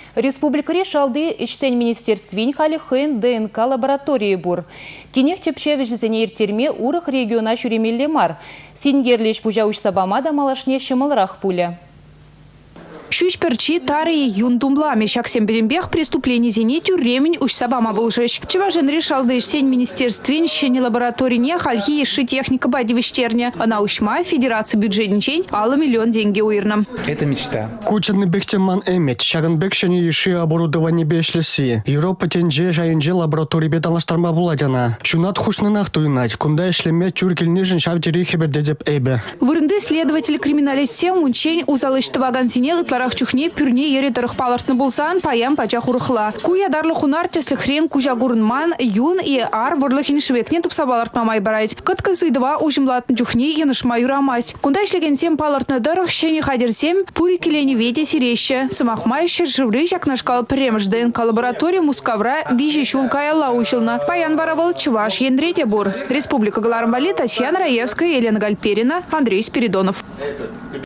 Республика решалды ичсен министерствин хали хэн ДНК лаборатории бур. Тенех чепчевич зене иртерме урах региона чуремелле мар. Сингерлеш пужауш сабамада малашне шымалрах пуля. Шучперчи тарые юндумла мешаксем берембех преступлений зенитю ремень уж сабама булжиш. Чеважен решал да ишсень министерствен щене лаборатории не хальки иши техника бади вещерня. Она ушма федерацию бюджетничень ала миллион деньги уирном. Это мечта. Кучерный бехтеман эмет, шаганбек щене иши оборудование бешлеси. Европа тенже жайынже лаборатории беталаштарма буладяна. Шунат хушнанах туйнать, кунда ишлеме тюркель нижен шавтери хибердедеп эбе. Вырынды следователь криминалистем унчень узалыштыва гансинел чухне пюрне еретарых палартны булсан паям пача хурхла. Куя дарлы хунар теслі хрен кужа гурнман юн и ар варлыхин швекне тупса балартма май барайт. Кыткызы два ужимлатын чухне енышма юрамась. Кунда ишлеген сем палартны дырых щене хадерсем пури келени веде сиреща. Самахмайща живры жакнашкал премж ДНК лаборатория мускавра вижи шулкая лаушилна. Паян баравал чуваш ендрете бур. Республика Галармбали, Татьяна Раевская, Елена Гальперина, Андрей Спиридонов.